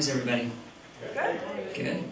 is everybody? Good. Good.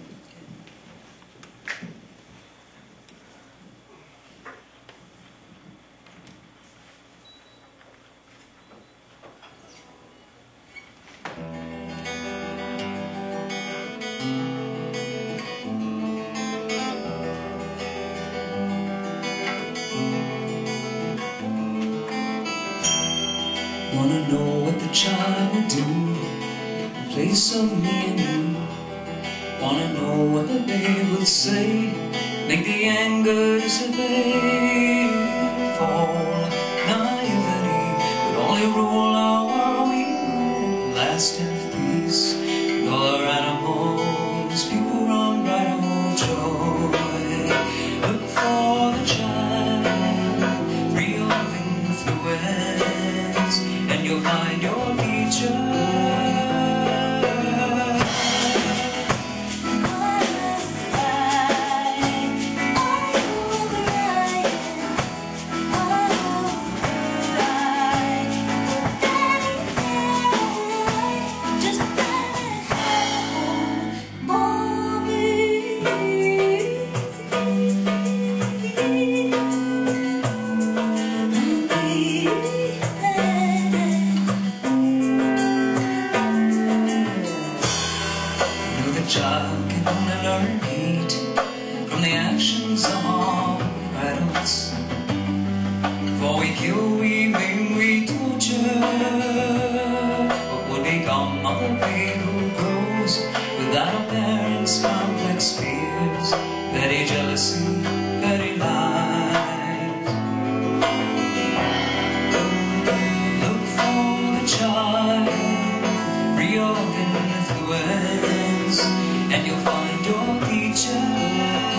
Wanna know what the child would do in place of me and you. Wanna know what the babe would say, make the anger dissipate. If all naivety would only rule our world, we would last in peace. And all our animals, pure unbridled joy. Look for the child, free of influence, and you'll find your teacher. Child can learn hate from the actions of our adults. For we kill, we maim, we torture. What would become of the babe who grows without a parent's complex fears, petty jealousy, petty lies? Look for the child, free of influence, and you'll find your teacher.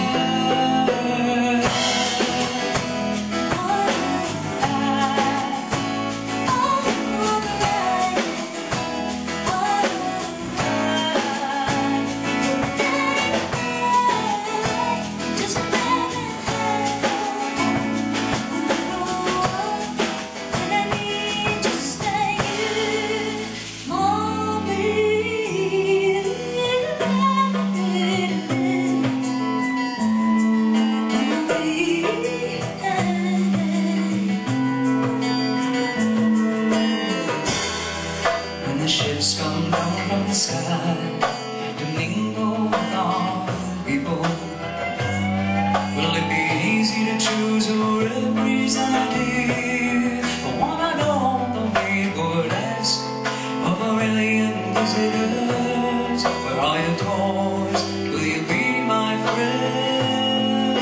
Ships come down from the sky to mingle with our people. Will it be easy to choose who representative? For one I know the we would ask of alien visitors, where are your toys? Will you be my friend?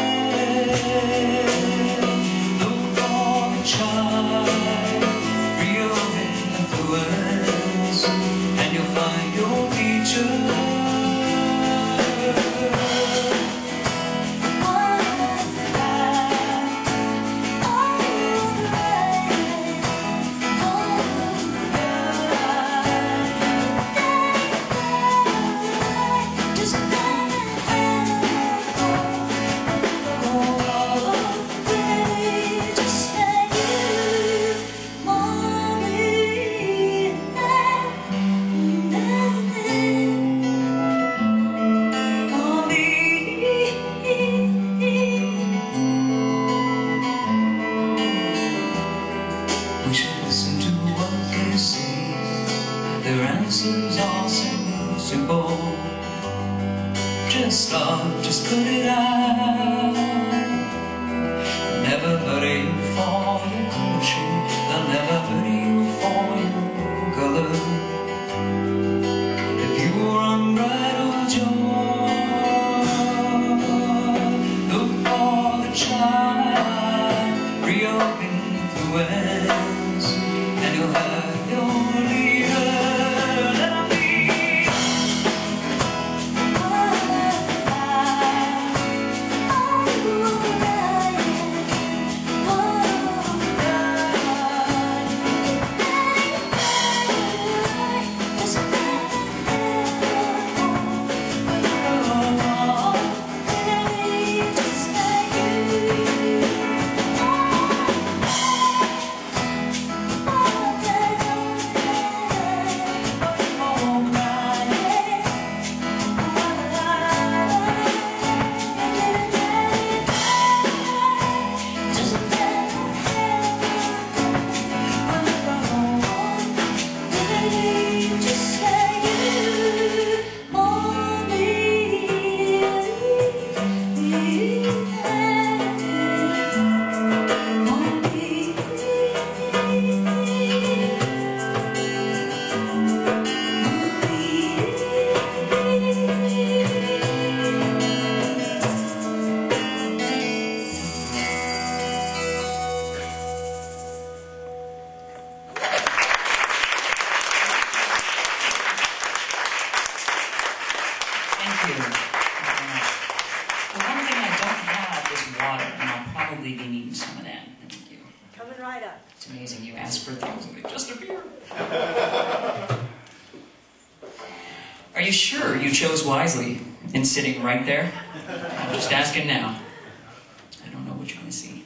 Look for the child, free of influence, and you'll find your teacher. We should listen to what they say. Their answers are so simple. Just love, just put it out. Never hurt you for your country, they'll never hurt you for your color. If you were unbridled joy, look for the child, free of influence, and you'll have your leader. Let him be. probably be needing some of that. Thank you. Coming right up. It's amazing. You ask for things and they just appear. Are you sure you chose wisely in sitting right there? I'm just asking now. I don't know which one to see.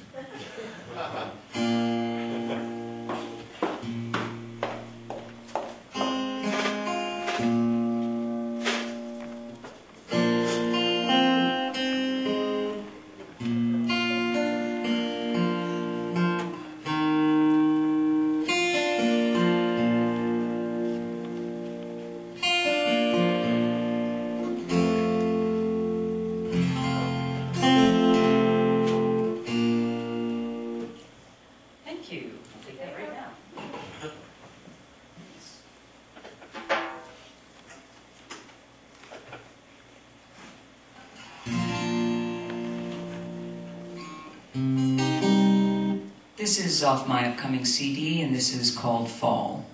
This is off my upcoming CD, and this is called Fall.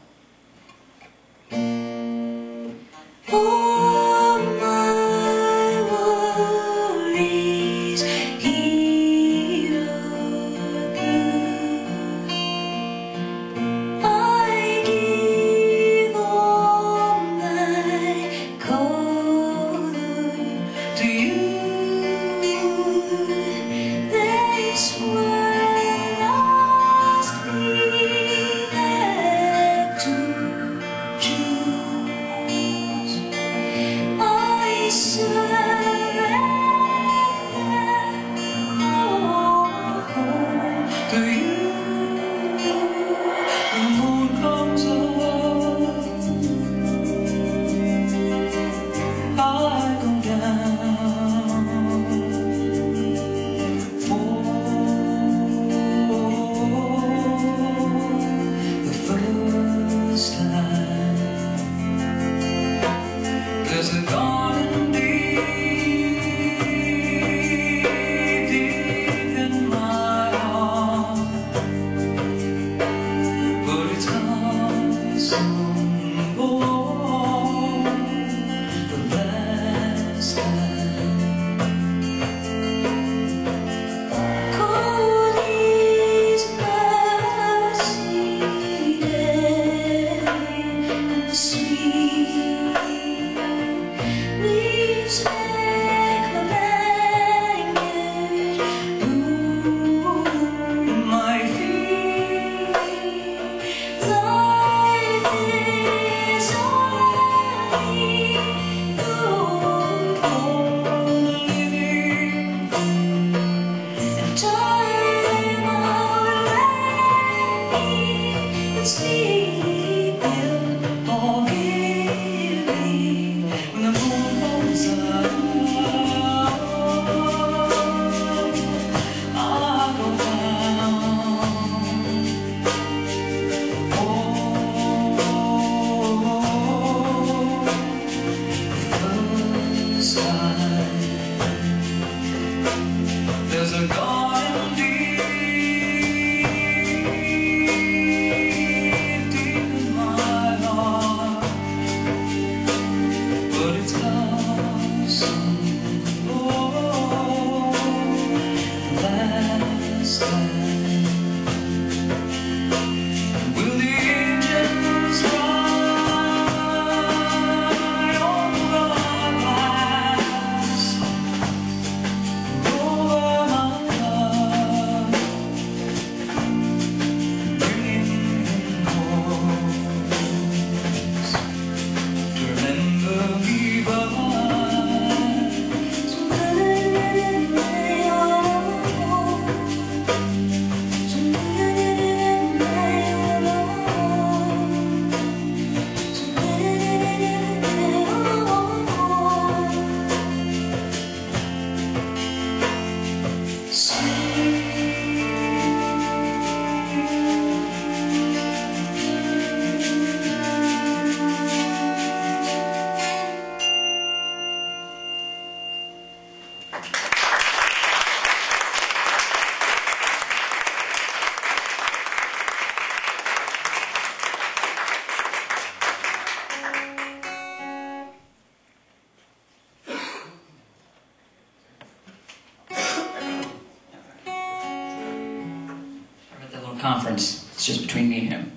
conference. It's just between me and him.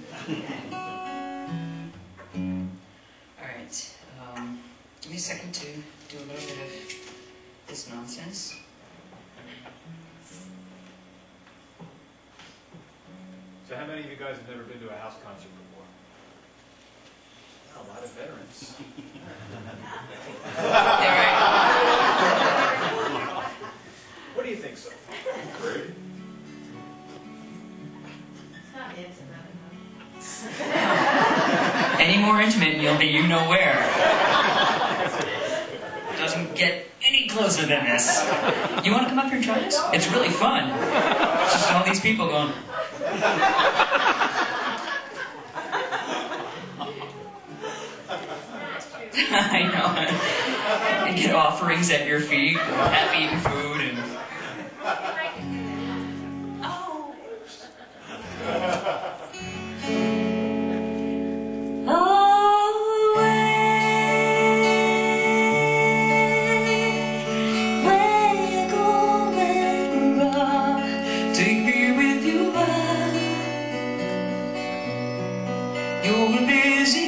Alright, give me a second to do a little bit of this nonsense. So how many of you guys have never been to a house concert before? A lot of veterans. Yeah, right. What do you think so? Great. It's not intimate enough. Any more intimate and you'll be you know where. Doesn't get any closer than this. You want to come up here and try this? It's really fun. It's just all these people going... I know. And get offerings at your feet, half-eaten food, and... Oh. Take me with you, you're a busy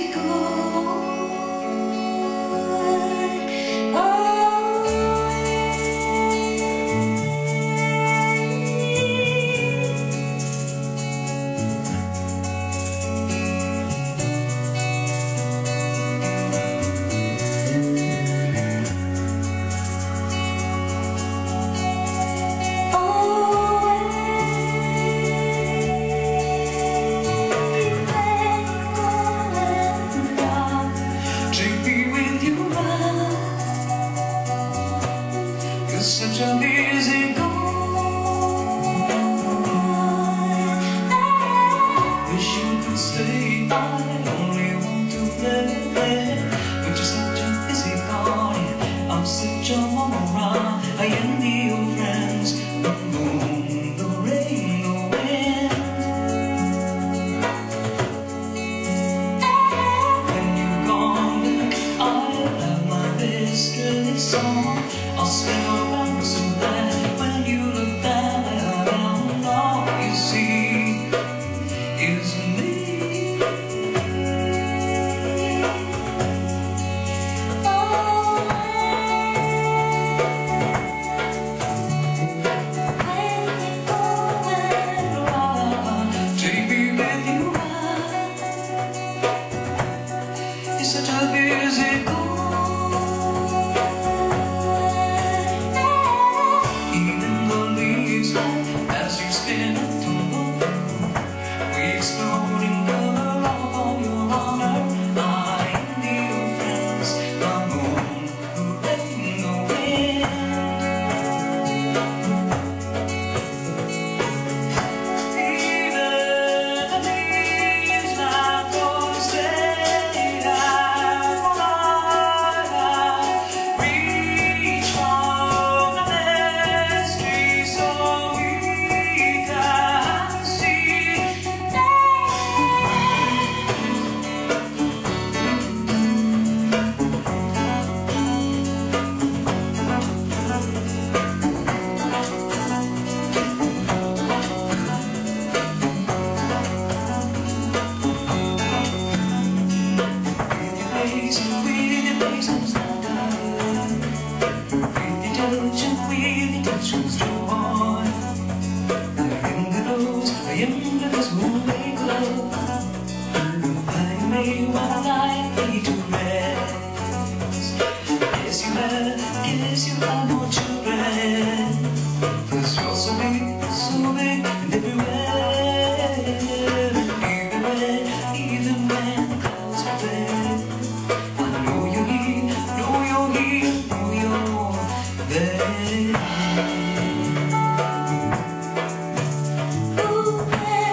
such a busy wish you could stay. I only want to play, but you're such a busy guy. I'm such a moron. I envy your friends, the moon, the rain, the wind. When you're gone, I'll have my best really song. I'll spend around so bad when you look down, all you see is me. Take me with you, you're such a busy girl. As you spin and tumble, we explode in color all your honor. I envy your friends, the moon, the rain, the wind. Even the leaves might forsake, I reach for the next tree so we can see. Yes, you have more children, 'cause you're so big and everywhere. Even when the clouds are red, I know you're here, know you're here, know you're there. Ooh,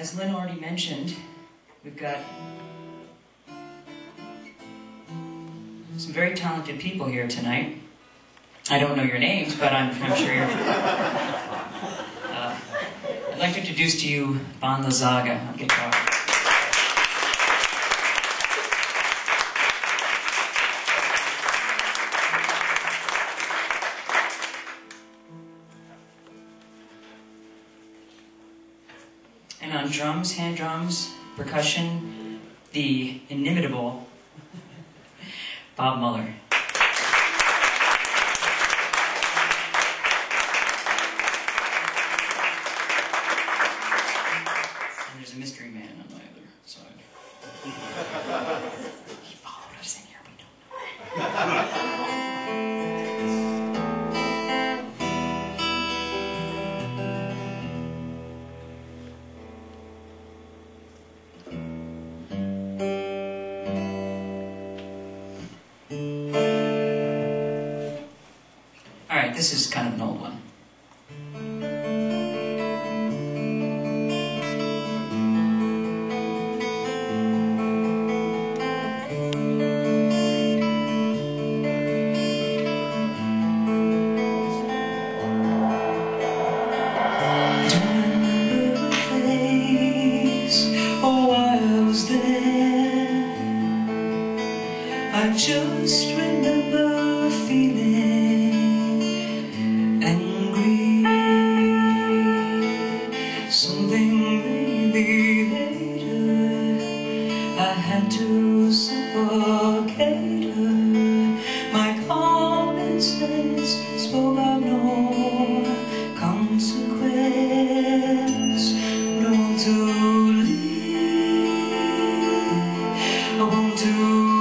as Lynn already mentioned, we've got some very talented people here tonight. I don't know your names, but I'm sure you're... I'd like to introduce to you Bon Lozaga on guitar. And on drums, hand drums, percussion, the inimitable Muller. And there's a mystery man on my other side. He followed us in here, we don't know. This is kind of an old one. I just remember feeling angry. Something maybe later I had to suffocate her. My common sense spoke out no consequence. But I want to leave. I want to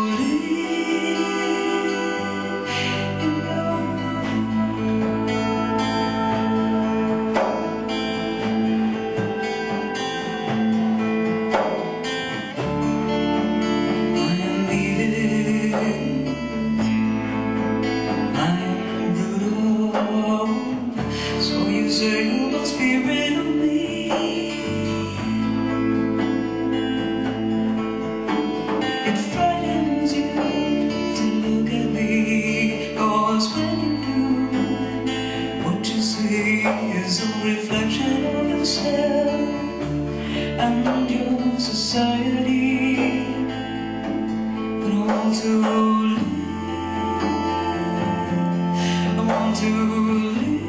is a reflection of yourself and your society. But I want to live, I want to live.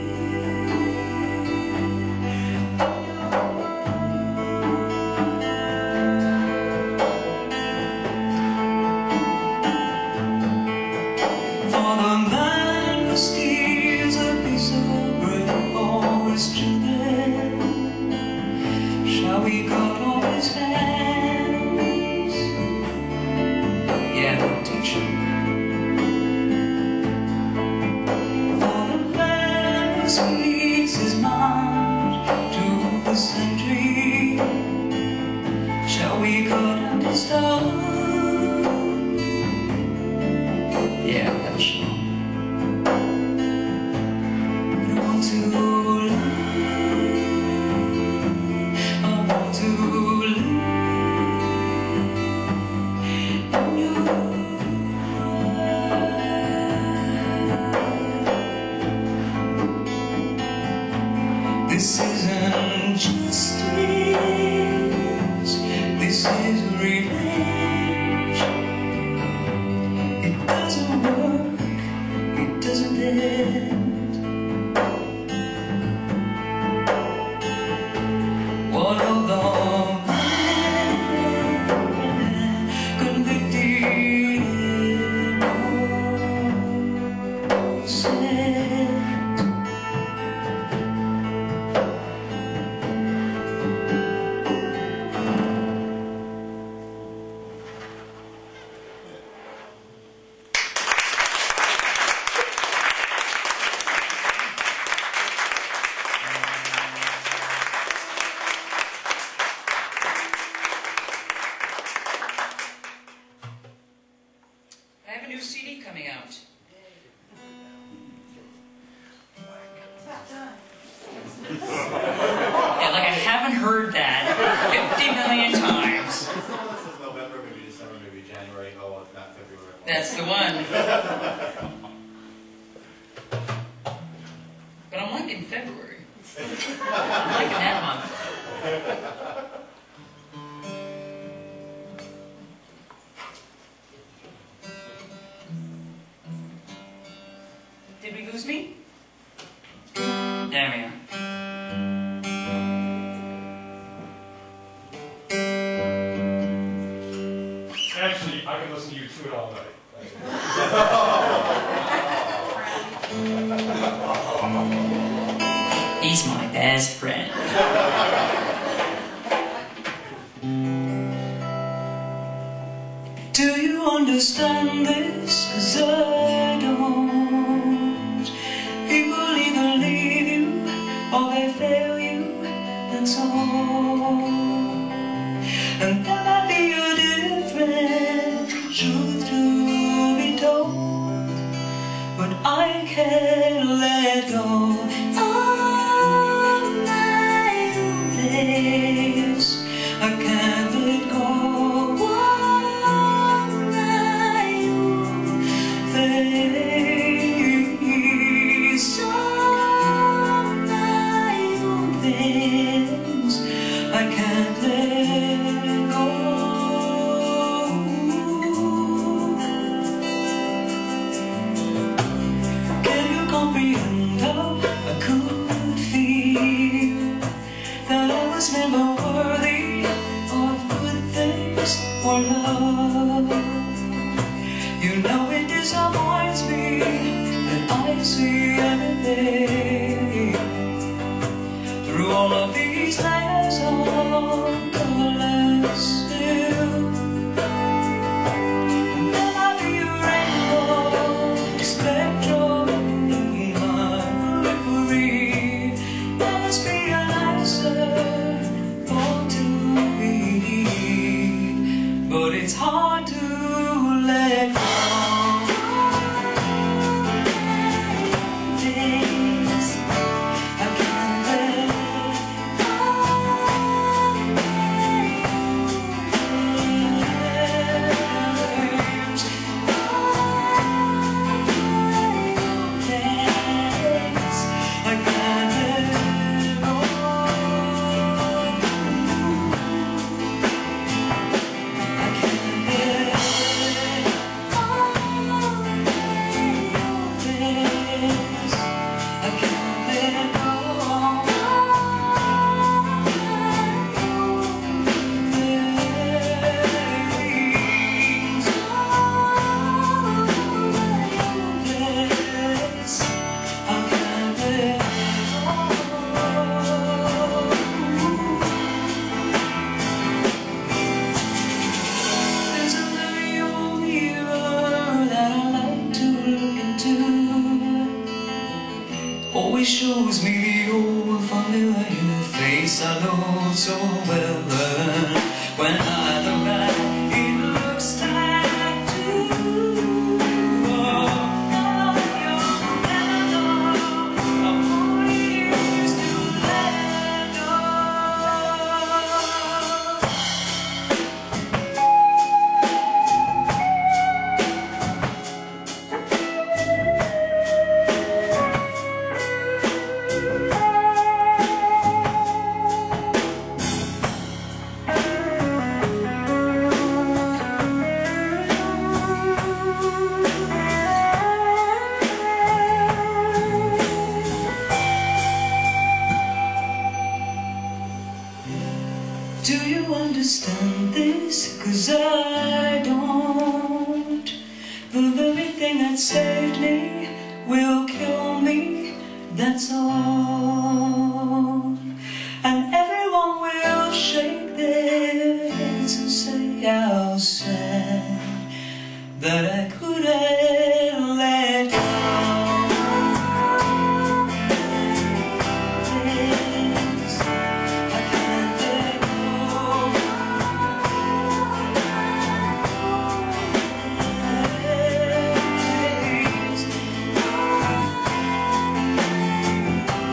For the man who steals a piece of bread or his children, shall we cut off his hands? Yeah, we'll teach him. For the man who speaks his mind to the sentry, shall we cut out his tongue? Yeah, that's sure. But I want to live, I want to live in your eyes. This isn't justice, this is revenge. It doesn't work, it doesn't end. What of the man convicted innocent? I have a new CD coming out. That's the one. But I'm liking February. I'm liking that month. Did we lose me? There we are. Actually, I can listen to you tune all night. He's my best friend. Do you understand this? 'Cause I don't. People either leave you or they fail you, that's all. And there might be a different truth to be told, but I can't let go of my own place. I can't let go of my own place. Of my own things I can't let go. Can you comprehend how I could feel that I was never worthy of good things or love? You know it disappoints me that I see everything through all of these layers of colorless still. There might be a rainbow, a spectrum in my periphery. There must be an answer for to read, but it's hard to let go. Things I can't let go. Things I can't let go. I can't let go. Things I can't let go. There's a very old mirror that I like to look into. Always shows me the old familiar face I know so well. When I look back, it looks like two. Oh, young and old, of 40 years to let go. Do you understand this? 'Cause I don't. The very thing that saved me will kill me, that's all. And everyone will shake their heads and say how sad that I couldn't let go. Things I can't let go. Things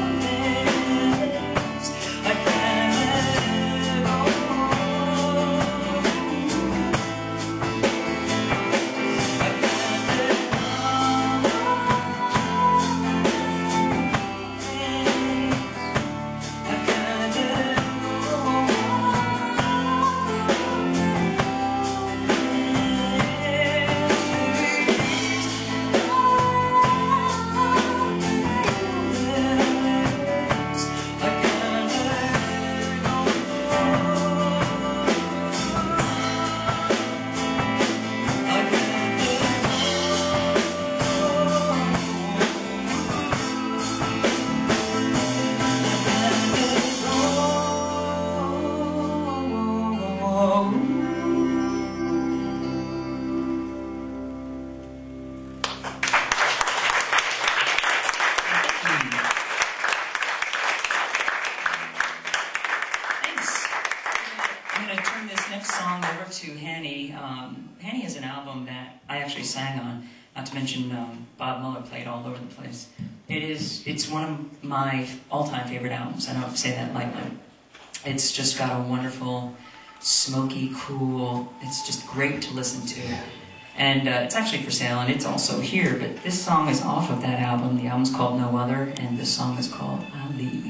mentioned Bob Muller played all over the place. It's one of my all-time favorite albums. I don't say that lightly. It's just got a wonderful, smoky, cool, it's just great to listen to. And it's actually for sale, and it's also here, but this song is off of that album. The album's called No Other, and this song is called Ali.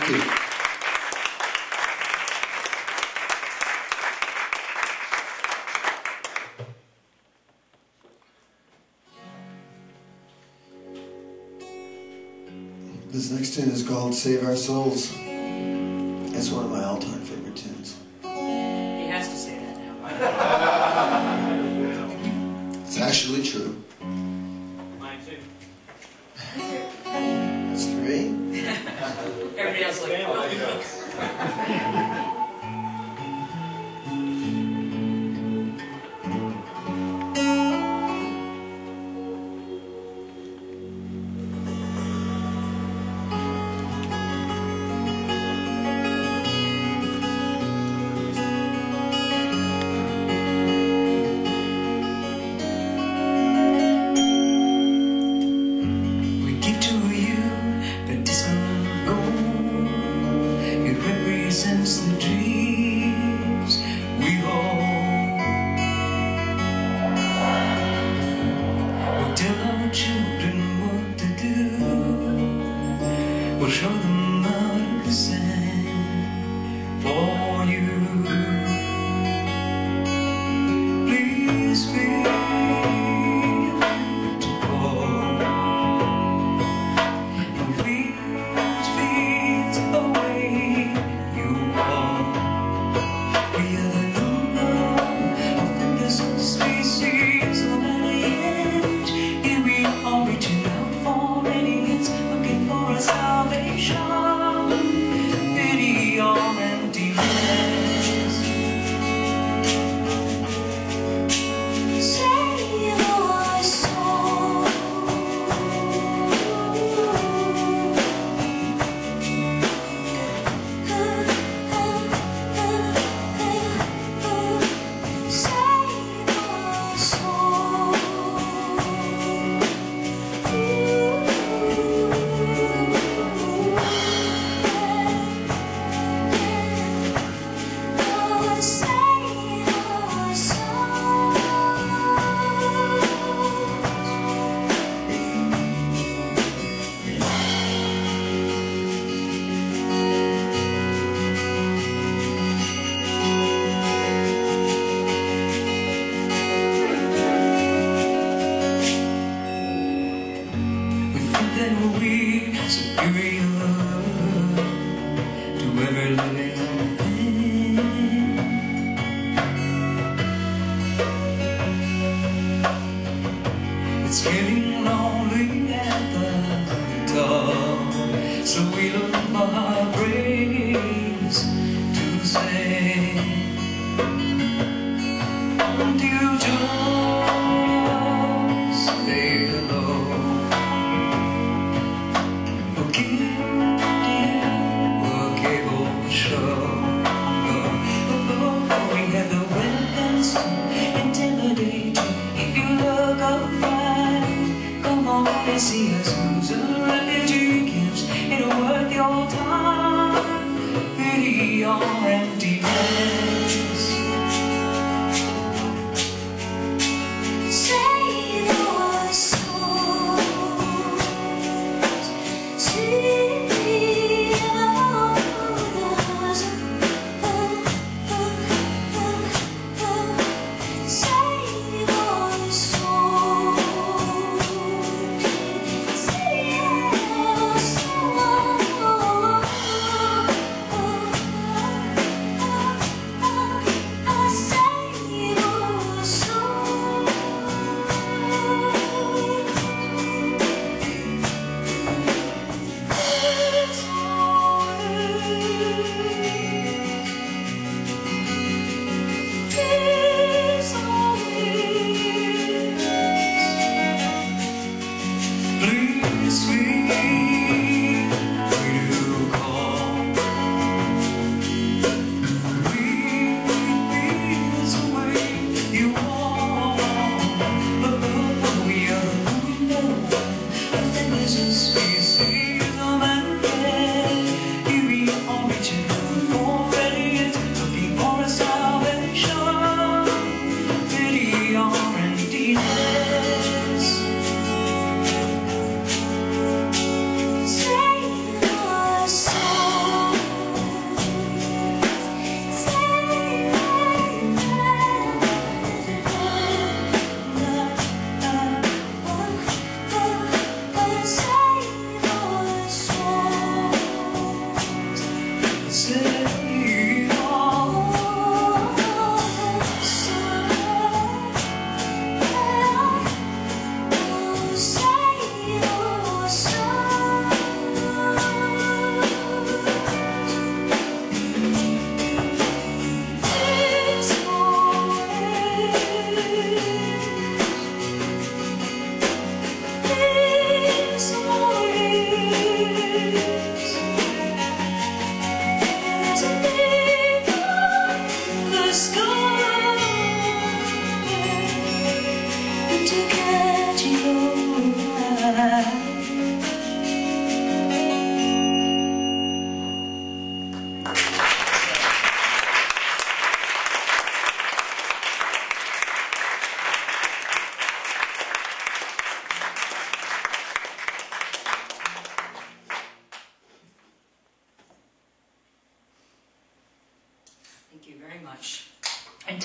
you. This next tune is called Save Our Souls. It's one of my all-time favorite tunes. He has to say that now. It's actually true. Mine too. That's three. Everybody else like, There you go.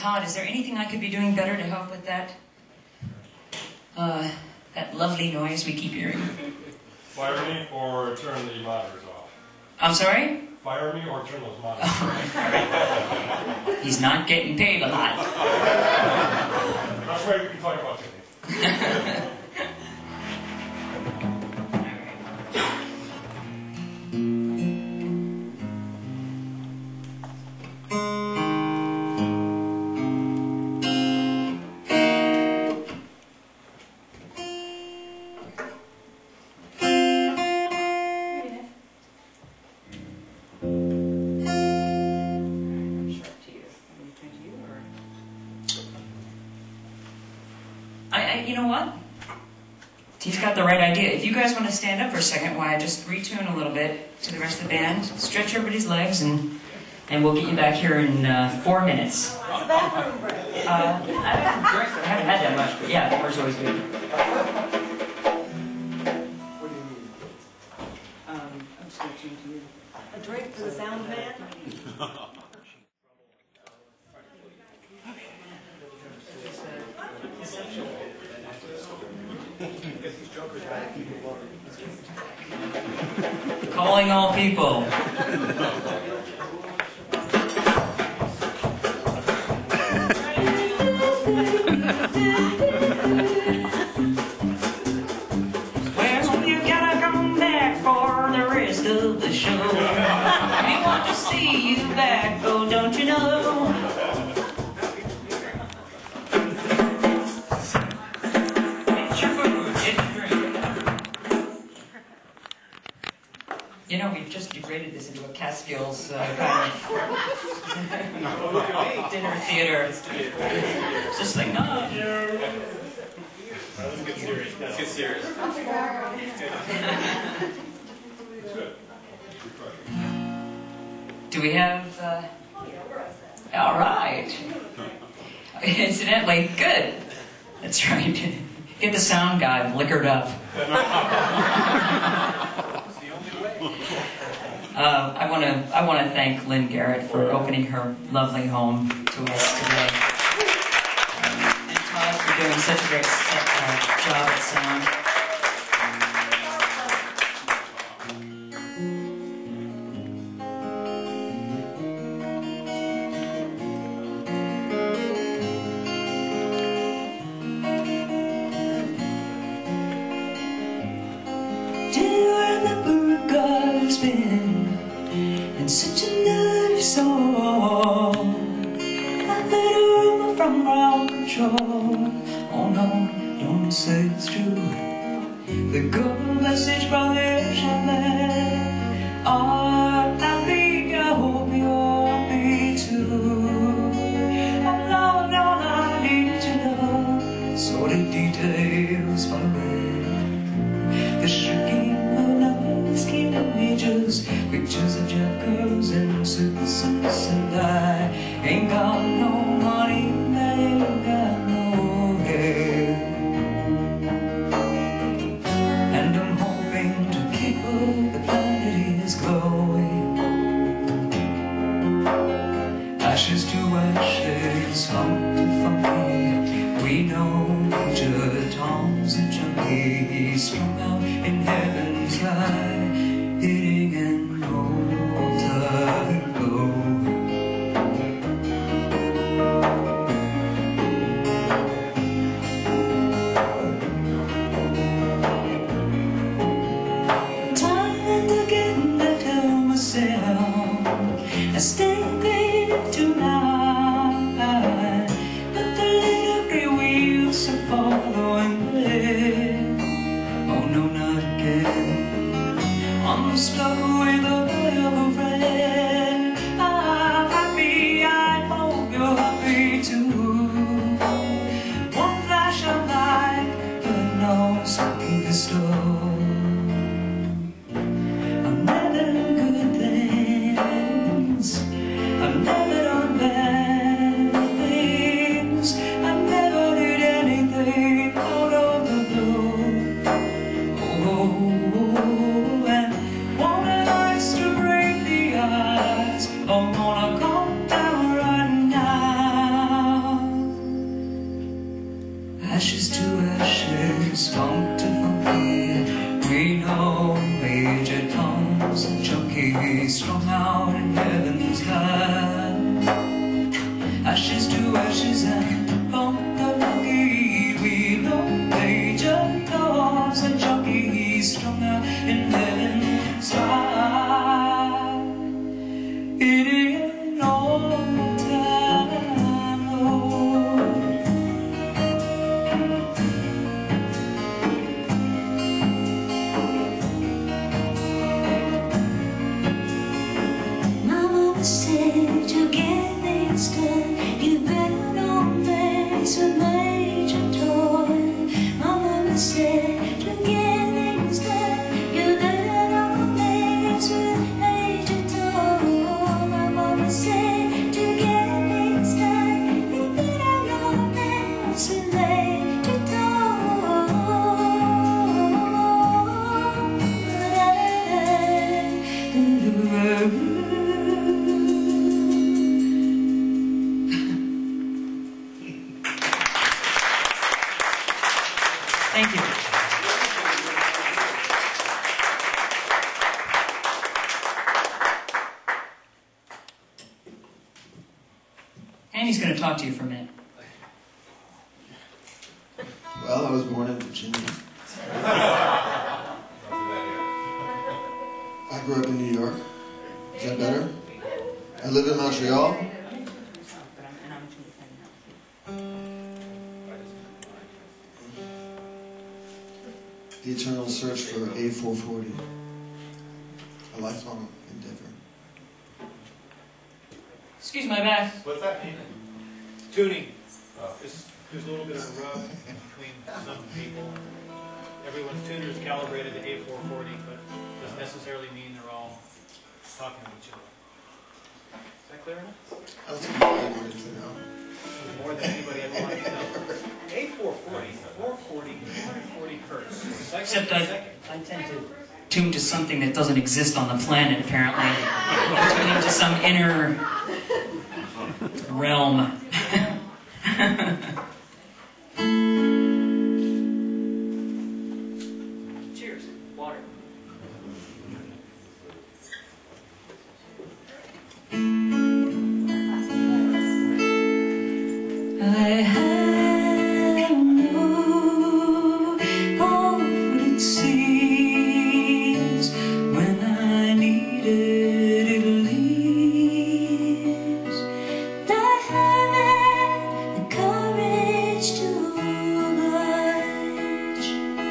Todd, is there anything I could be doing better to help with that? That lovely noise we keep hearing. Fire me or turn the monitors off. I'm sorry? Fire me or turn those monitors off. He's not getting paid a lot. That's right, we can talk about it. You know what? He's got the right idea. If you guys want to stand up for a second while I just retune a little bit to the rest of the band, stretch everybody's legs, and we'll get you back here in 4 minutes. What's the bathroom break? I haven't had that much, but yeah, the door's always good. What do you mean? I'm just going to tune to you. A drink for the sound man? Calling all people. Well, you gotta come back for the rest of the show. We want to see you back, oh, don't you know? It's your food, it's your drink. You know, we've just degraded this into a Catskills kind of dinner theater. It's just like, no. Let's get serious. Let's get serious. Do we have, all right. Incidentally, good. That's right. Get the sound guy liquored up. I want to thank Lynn Garrett for opening her lovely home to us today. And Todd for doing such a great job at sound. And such a nice song. I heard a rumor from ground control. Oh no, don't say it's true. The good message from the chalet. I'm happy, I hope you're happy too. I'm loving all I need to know. Sordid details from the shrieking of numbers, clean images, pictures of jackals and suits, and I ain't got no money, I ain't got no hair, and I'm hoping to keep up the planet is glowing. Ashes to ashes, funk to funky, we know future Tom's and junkies strung out in heaven's high, hitting an all-time low. Time again to tell myself I stay there tonight, but the little grey wheels are following me. Oh no, not again. I'm stuck with a friend. I'm happy, I hope you're happy too. One flash of light, but no speaking the storm. I've never done good things, I've never done bad things, I've never did anything out of the blue. Oh, and won't I lay strung out in heaven's high. Ashes to ashes and from the lucky we know major dogs and jockeys strung out in heaven's high. It ain't all time low. Mama said to get things done, you better not mess with Major Toy. Mama said to get things done, you better not mess with Major Toy. Mama said to get things done, you better not mess with Major Toy. Thank you. Andy's going to talk to you for a minute. Well, I was born in Virginia. I grew up in New York. Is that better? I live in Montreal. The eternal search for A440. A lifelong endeavor. Excuse my back. What's that mean? Tuning. There's a little bit of a rub between some people. Everyone's tuner is calibrated to A440, but doesn't necessarily mean they're all talking to each other. Is that clear enough? That's what I wanted to know. More than anybody ever wanted to know. A440, 440, 240 hertz. Except I tend to tune to something that doesn't exist on the planet, apparently. Tuning to some inner realm. Cheers. Water. I have no hope it seems when I needed it leaves. I haven't the courage to oblige.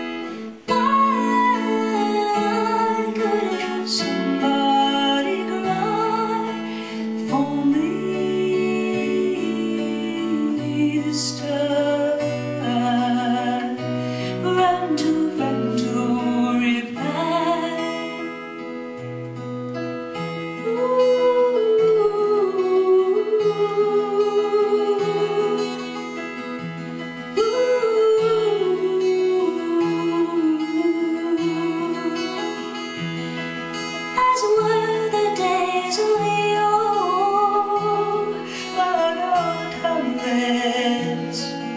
Why couldn't somebody cry for me? This time, run to reply. As were the days of yore, but not timeless.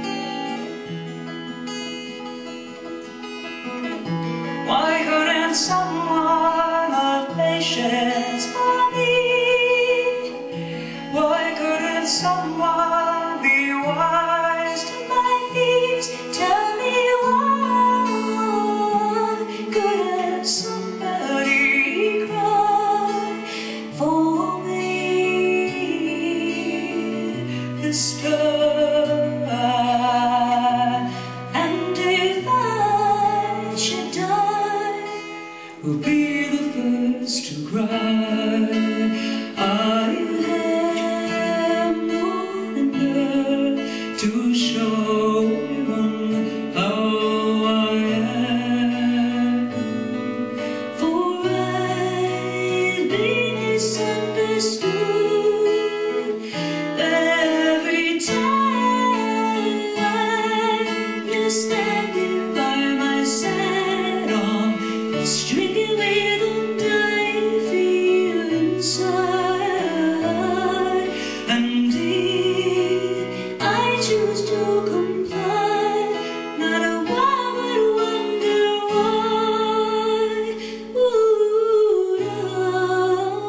Why couldn't someone of patience for me? Why couldn't someone be wise to my needs? Tell me why couldn't somebody cry for me this time? And if I should die, will be the first to cry. I have no one to show anyone how I am. For I've been misunderstood every time you're standing by my side on the stringy rhythm I feel inside. And if I choose to comply, not a one would wonder why would I?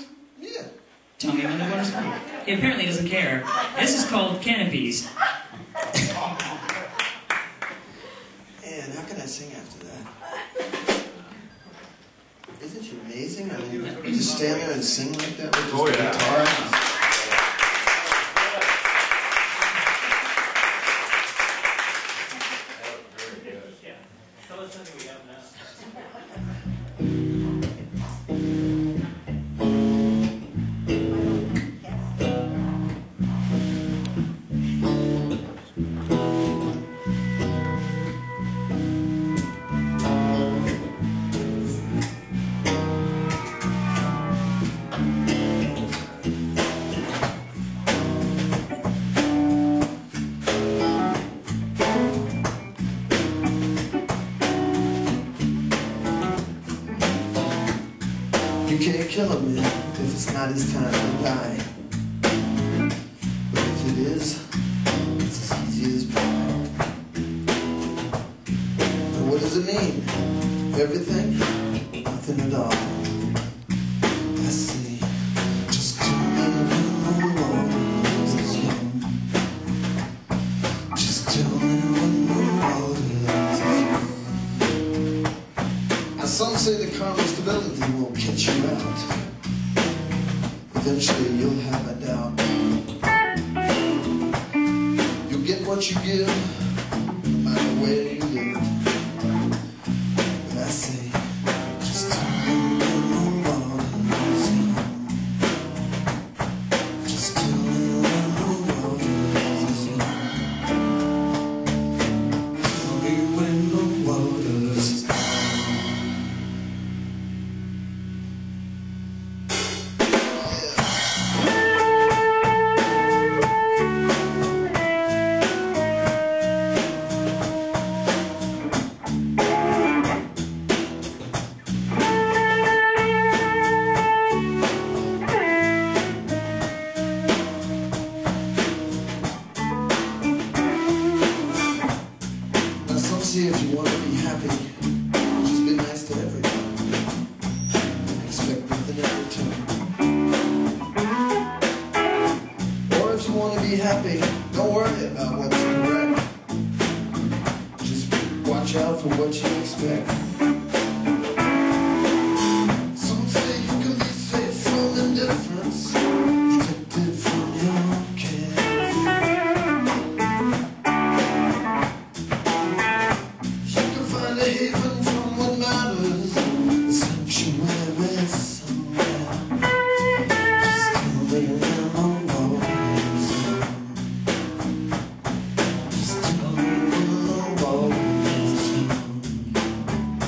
Yeah. Tell me when the water's full. He apparently doesn't care. This is called canopies. Man, how can I sing after that? Isn't she amazing? I mean, you just stand there and sing like that with just the guitar. Yeah. Tell us something we have now. You can't kill a man if it's not his time to die. But if it is, it's as easy as pie. And what does it mean? Everything? Nothing at all. I see. Just tell me when the water is young. Just tell me when the water is young. Now some say the karmic stability will catch you out. Eventually you'll have a doubt. You'll get what you give, no matter where you live. But I say, just tell me when the water is young. Just tell me when the water is young. Tell me when the water is young. Now some say if you want to be happy, just be nice to everybody. Expect nothing in return. Or if you want to be happy, don't worry about what's correct. Just watch out for what you expect. Some say you can be safe from indifference, protected from your cares. You can find a haven from what matters, a sanctuary somewhere. Just tell me when the water is young. Just tell me when the water is young.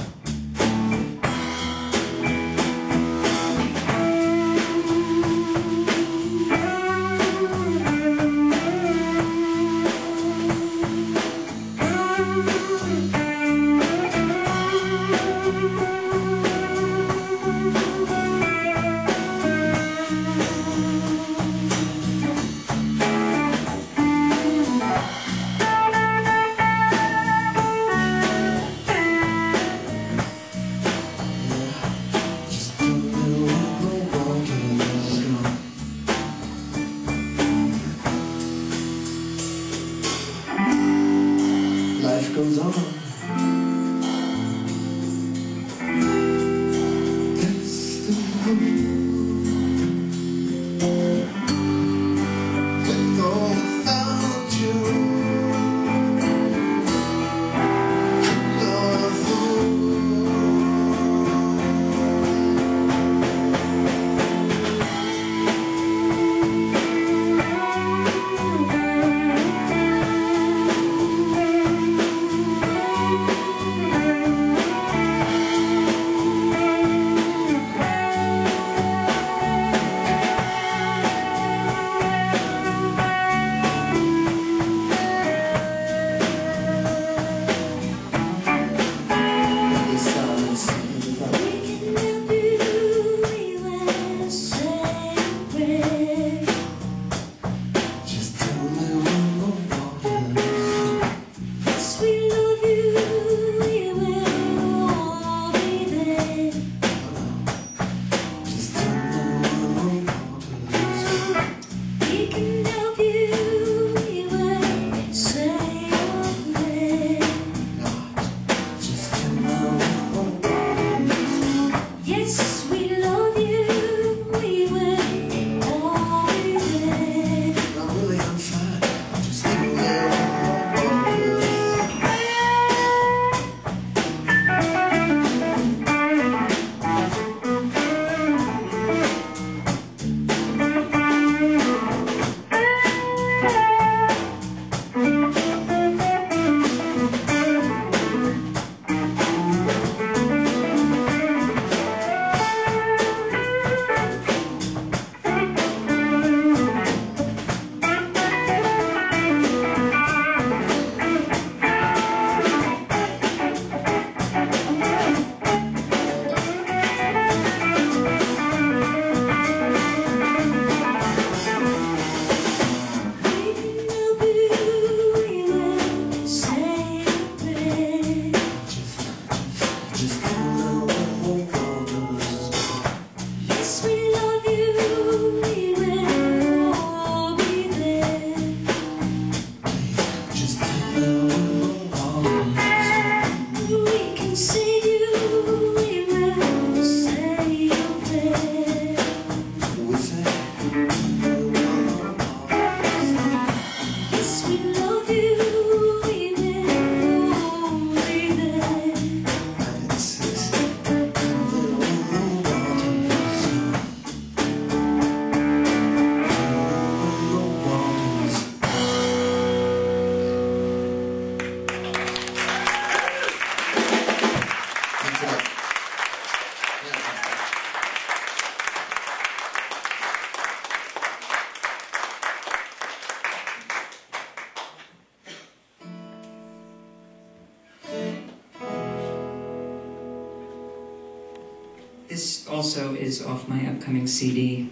also is off my upcoming CD.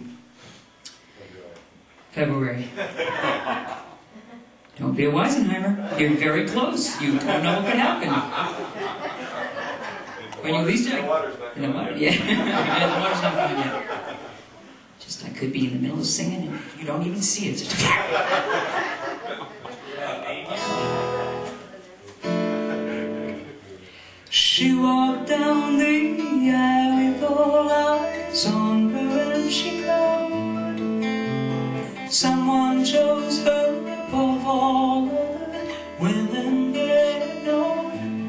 February. Don't be a Weisenheimer. You're very close. You don't know what could happen. When you least the water's not in the water, yeah. Yeah, the water's not coming yet. Just I could be in the middle of singing and you don't even see it. Just She walked down the aisle with all eyes on her and she cried. Someone chose her above all other women they know.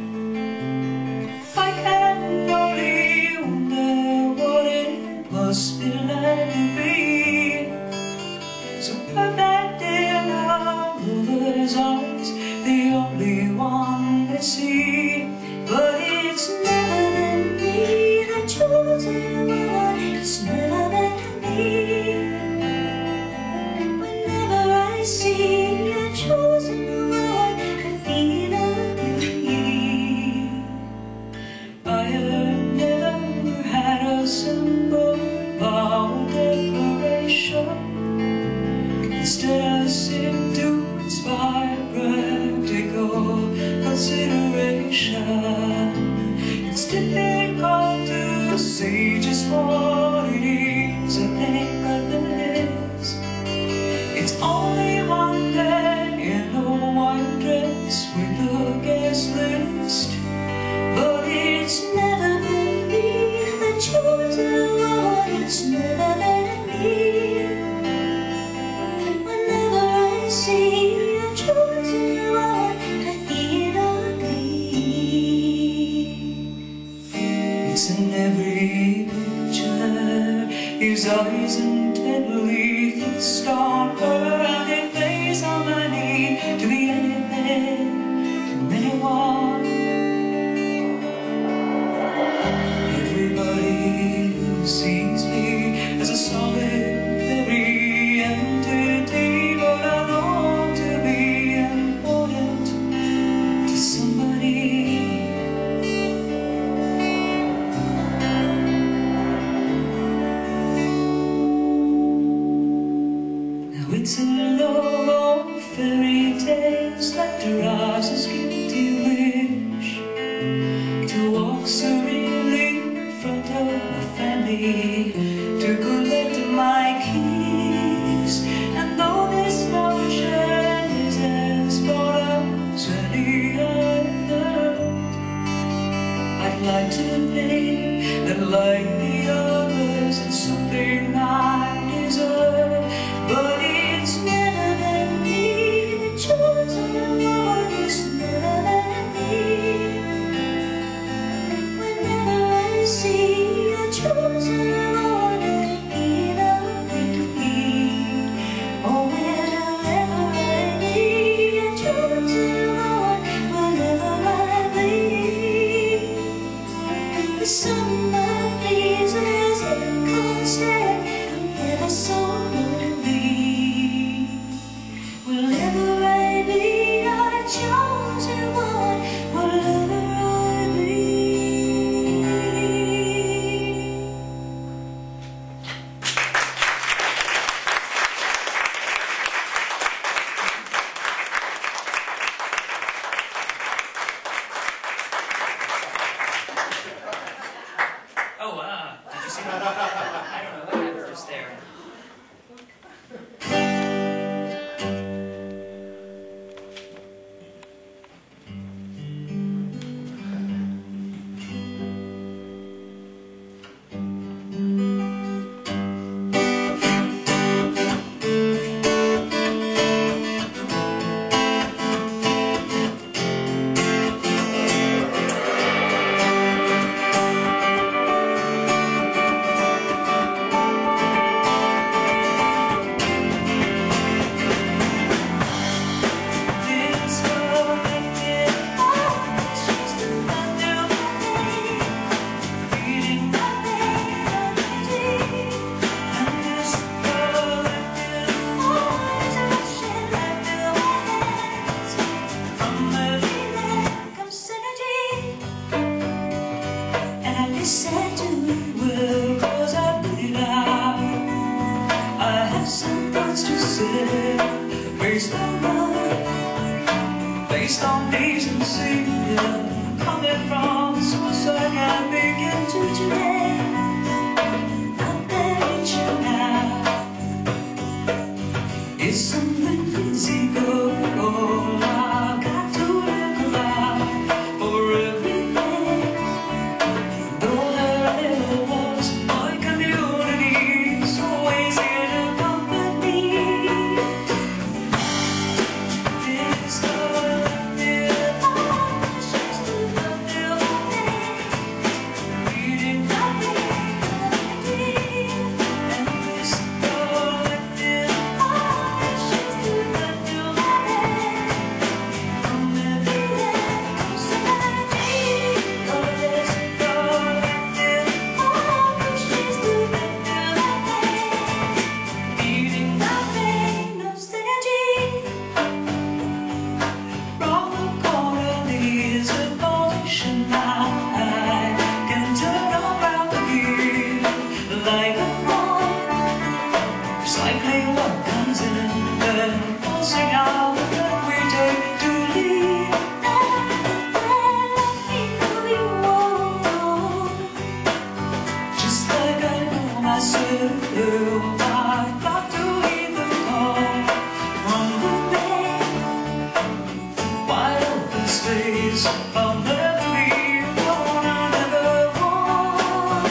I can only wonder what it must be like to be so perfect in our lover's eyes, the only one they see. But it's never been me, the chosen one. It's never been me. Whenever I see the chosen one, I feel agree. I have never had a simple vow declaration. Instead I seem to inspire practical consideration. It's difficult to say just what it is I think of this. It's only one day in a white dress with a guest list. But it's never been me, the chosen one. It's never been me. Whenever I see the chosen one, I feel it's in every picture, his eyes intently fixed on her, and it plays on my need to be anything to anyone. Everybody who sees me as a solitary entity, but I long to be important to somebody. It's a love of fairy tales that derives guilty wish to walk serenely in front of my family, to collect my keys. And though this notion is as far as any other, I'd like to think that like the others it's something I deserve. But it's never been me, the chosen one. It's some thoughts to say, based on love, based on decency, coming from the source I can begin to today. I'll mention now, it's something physical. I've got to look around for everything. Though there ever was my community, it's always here to comfort me. This love, this she's to fulfill my name, reading nothing but me. And this love, this she's to fulfill my name, from every day comes to my dream. Oh, this love, this she's to fulfill my name, reading nothing but from the corner there's a motion I can turn around the wheel like a bomb, recycling what comes in and forcing out that we take to leave. Just like I know myself, I've got to heed the call from the rain. Wide open space, I'll never be alone, I'll never want.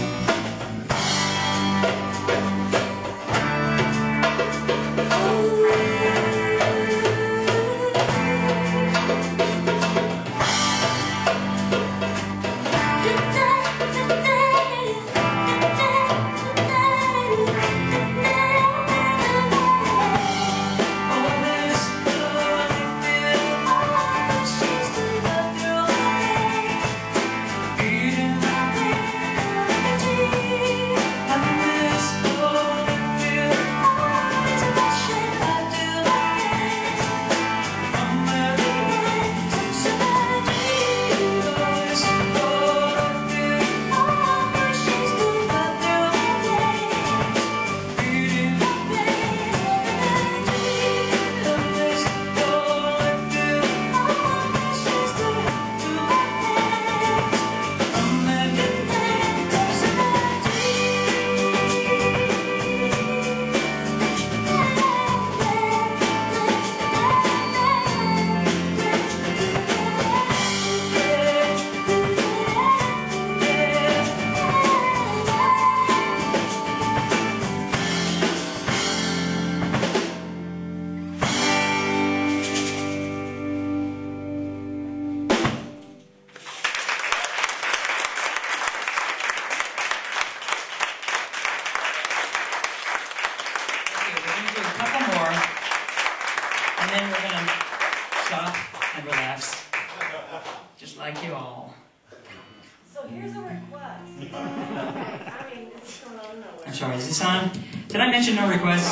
And then we're gonna stop and relax, just like you all. So here's a request. Okay, I mean, this is going on nowhere. I'm sorry, is this on? Did I mention no requests?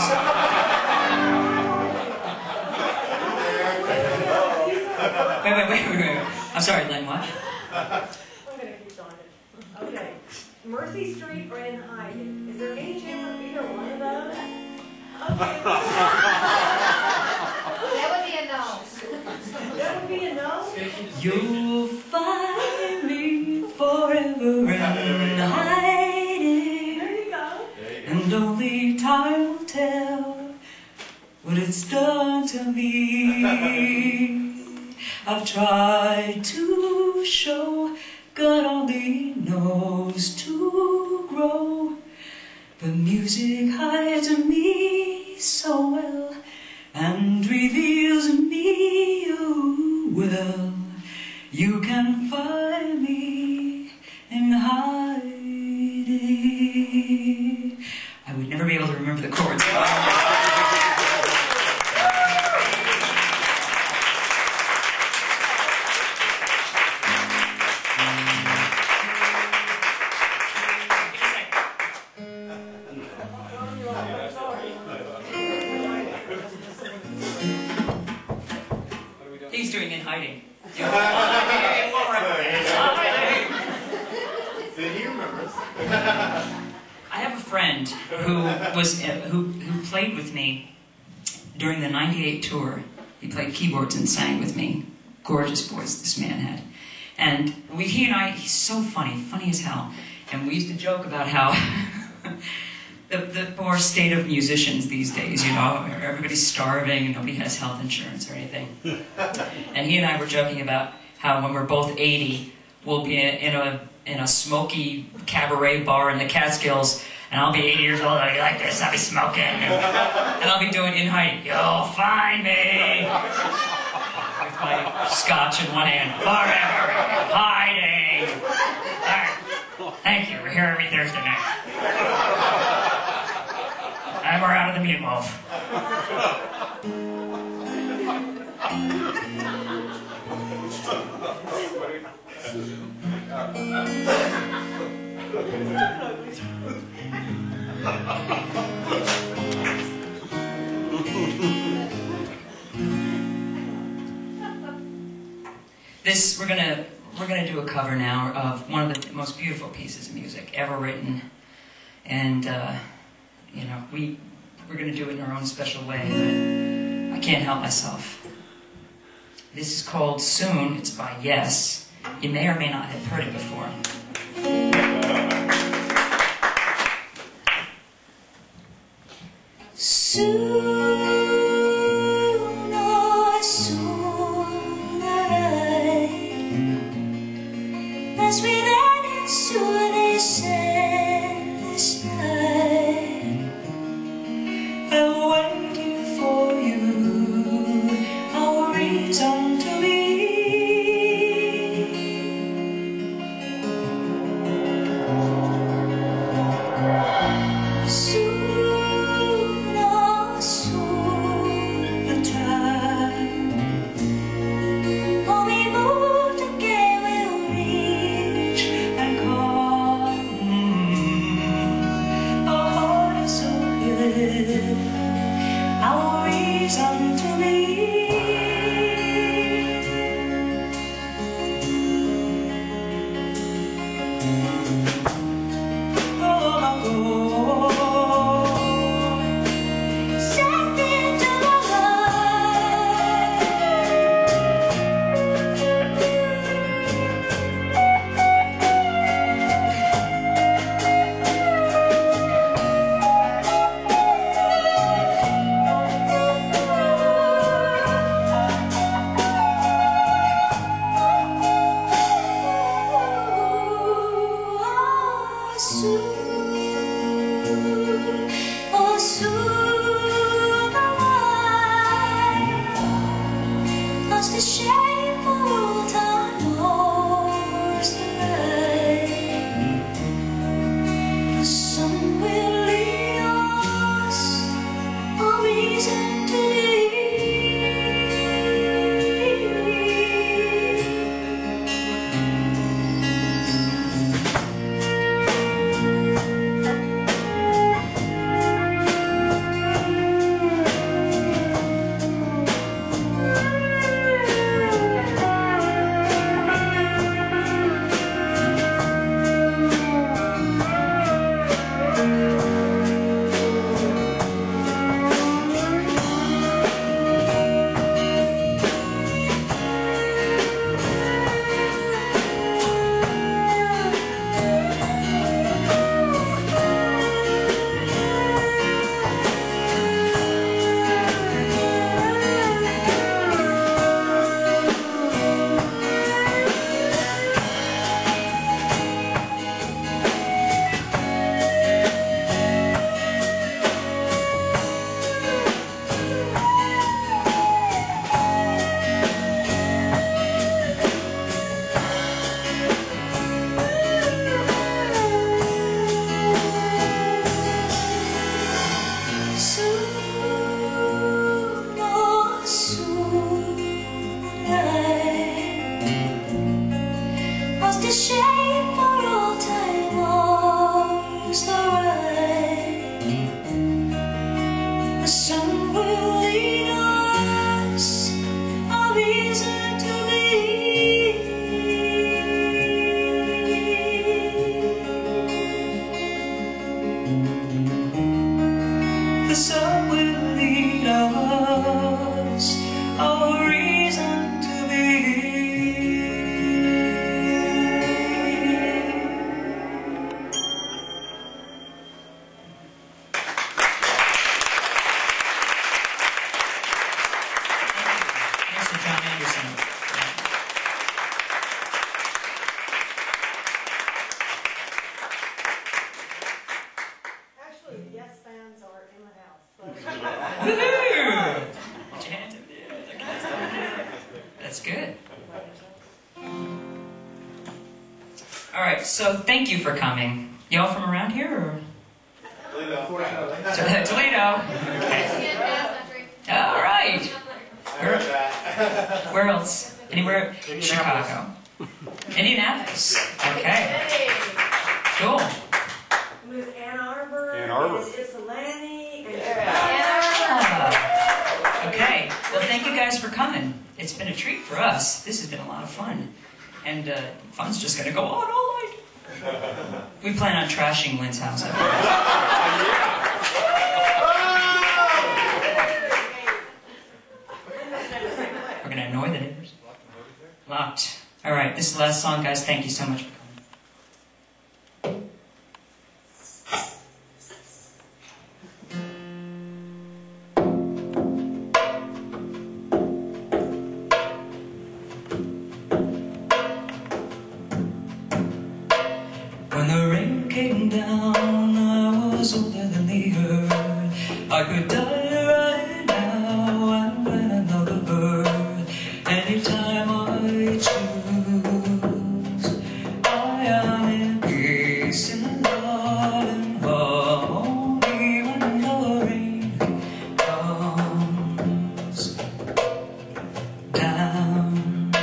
Wait. I'm sorry, Lynn, what? I'm going to keep on it. Okay. Mercy Street or in hiding? Is there any chance of either one of those? Okay. That would be a no. That would be a no? You'll find me forever in hiding, There you go. and only time will tell what it's done to me. I've tried to show, God only knows to grow, but music hides me so well and reveals me, oh well. You can find me in hiding. I would never be able to remember the chords. He's doing in hiding. Then he remembers. I have a friend friend who played with me during the '98 tour. He played keyboards and sang with me. Gorgeous voice this man had. And he and I, he's so funny as hell. And we used to joke about how the poor state of musicians these days, you know, everybody's starving and nobody has health insurance or anything. And he and I were joking about how when we're both 80, we'll be in a smoky cabaret bar in the Catskills, and I'll be 80 years old, I'll be like this, I'll be smoking, and I'll be doing In Height, you'll find me, with my scotch in one hand, forever hiding. All right, thank you, we're here every Thursday night. And we're out of the meatloaf. We're gonna do a cover now of one of the most beautiful pieces of music ever written, and you know, we're gonna do it in our own special way, but I can't help myself. This is called Soon. It's by Yes. You may or may not have heard it before. Soon, oh soon, as we ran into this endless night, I'm waiting for you, our reason to be. Our reason to be. the sun will lead us, our reason to be. Actually, yes fans are in the house. Woohoo! That's good. All right, so thank you for coming. Y'all from around here, or? Toledo. Toledo. Okay. All right. Where else? Anywhere? Chicago. Indianapolis. Okay. Cool. There's Ann Arbor. Ann Arbor. There's Ypsilanti. Okay. Well, thank you guys for coming. It's been a treat for us. This has been a lot of fun. And fun's just going to go on all night. We plan on trashing Lynn's house. We're going to annoy the neighbors. Locked. All right, this is the last song, guys. Thank you so much for coming. When the rain came down, I was older than the earth. I could die right now and when another bird. Anytime I choose, I am in peace and love and harmony when the rain comes down.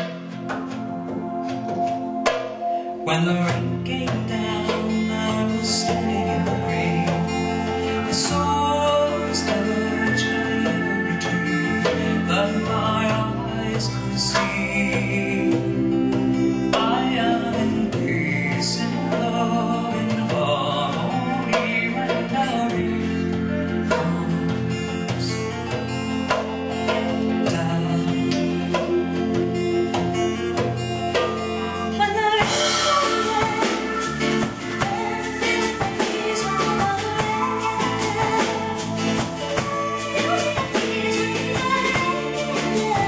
When the rain came down, I was standing in the rain. I saw the stars in every tree that my eyes could see. I am in peace and love and harmony when the rain comes down. When the rain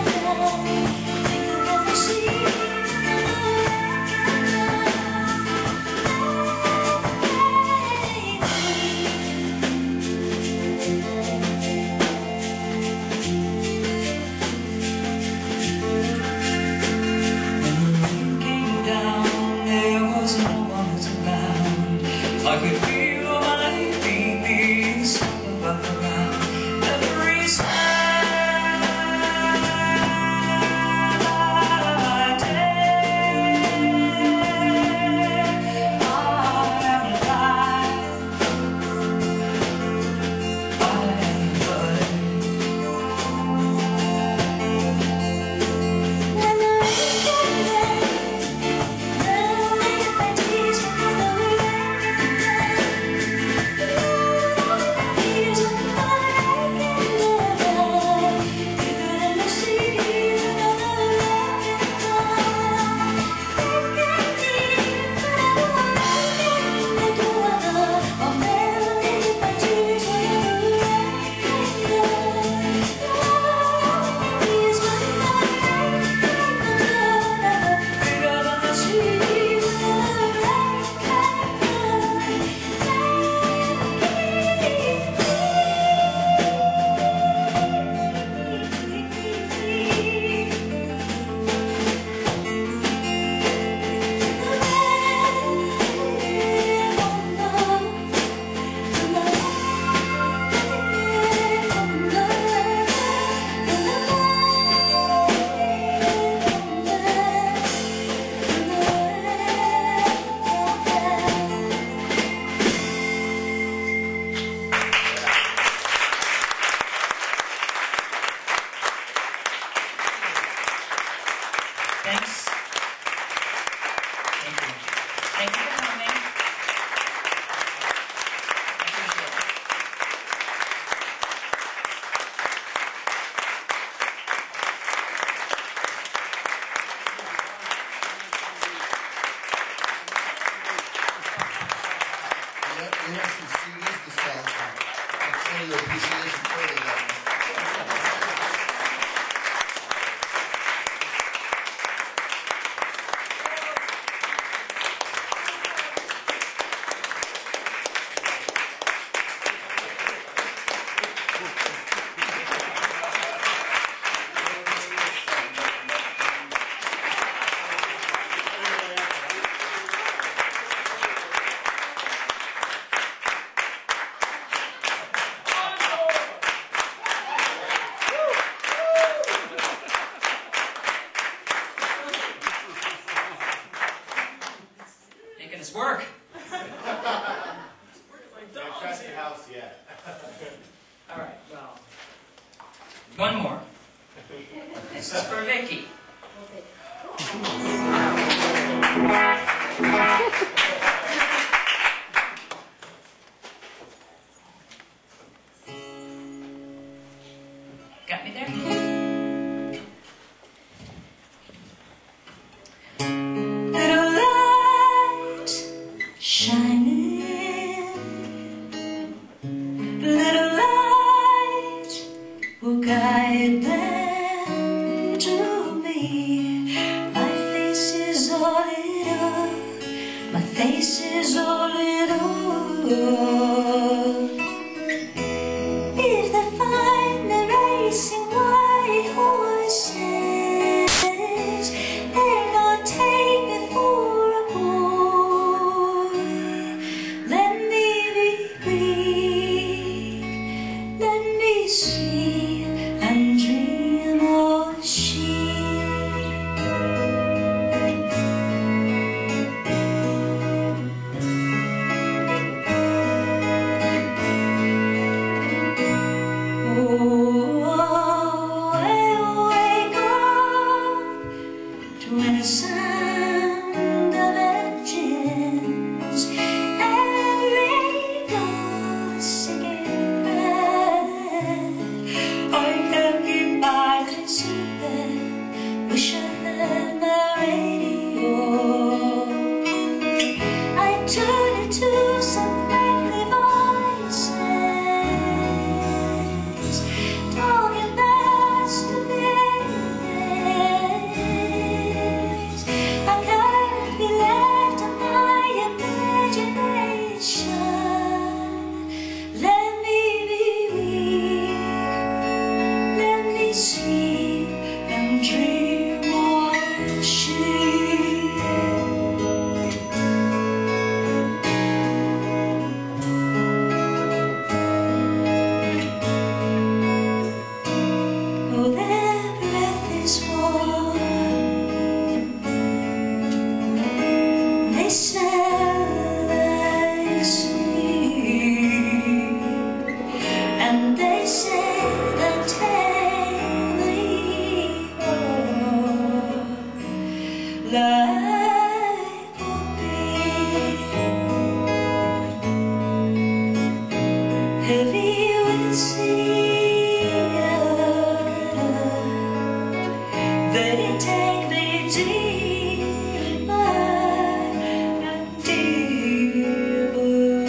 of your appreciation for it. Work. Don't trust the house yet. All right, well, one more. This is for Vickie. Got me there? Guide them to me. My face is all lit up. My face is all lit up. If they find the racing white horses, they're gonna take me for a boy. Let me be weak. Let me see and dream of sheep. Oh, wake up to the sound of engines and ring of singing breath. I can keep my sleeping, wish I had the radio. I tune it to some friendly voices, talking best to me. I can't be left to my imagination. Let me be weak. Let me see and dream of sheep. Oh, their breath is warm. They smell like sweet. And they say that life will be heavy with sin. They take me deeper and deeper.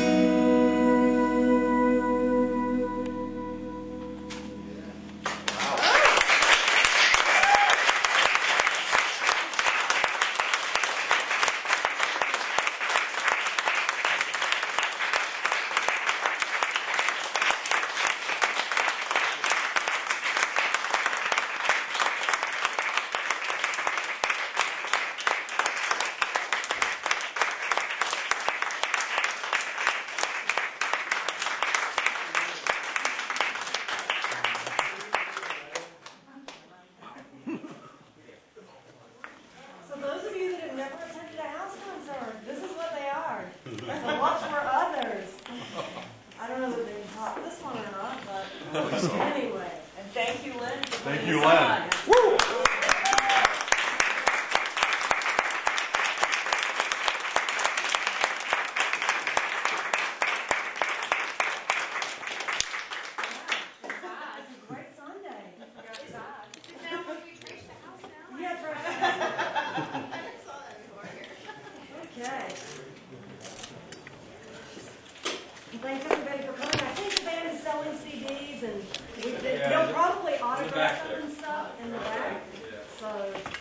So those of you that have never attended a house concert, this is what they are. So watch for others. I don't know that they taught this one or not, but anyway. And thank you, Lynn. For Thank putting you, this Lynn. on. It's a great Sunday. Yeah, that's right. Okay. Thanks everybody for coming. I think the band is selling CDs. our In the back dress up there. and stuff in the back. So